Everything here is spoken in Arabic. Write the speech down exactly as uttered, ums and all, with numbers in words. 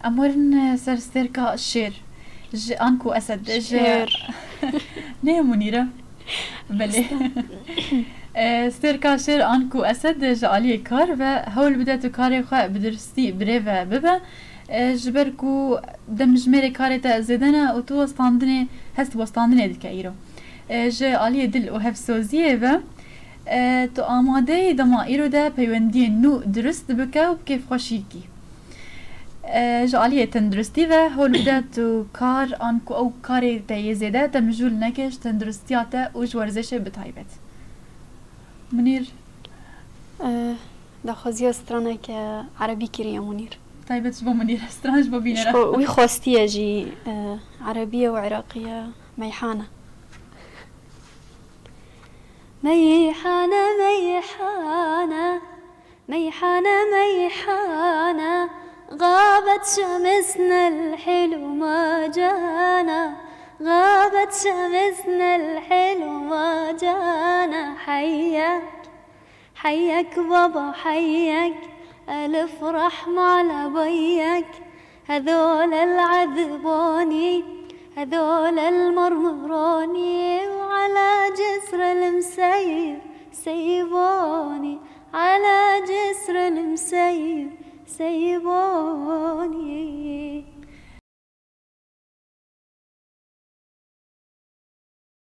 أمرن سرسيركا الشير ج أنكو أسد شير نه منيرة بله سركا شير أنكو أسد جعلي كار و هول بدأت كاري خا بدرستي بريفا ببا جبركو دمجمري كاري تا زدنا وتو وستاندني هست وستاندني دكايرو ج علي دل وهف سوزيه و تو آماده دما ایرو ده پیوندی نو درست بکه و بکیف خوشیکی جعلیه تندرستی و هول ده تو کار آنکو او کاری تایزه ده تمجول نکش تندرستیاته و جورزش بتایبت منیر ده خوزی استرانه که عربی کریه منیر تایبت شبا منیر استرانه شبا بینه شبا وی خواستیه جی عربیه و عراقیه ميحانة ميحانة ميحانة ميحانة ميحانة غابت شمسنا الحلو ما جانا غابت شمسنا الحلو ما جانا حياك حياك بابا حياك ألف رحمة على بيك هذول العذبوني هذول المرمروني وعلى جسر المسير سيبوني على جسر المسير سيبوني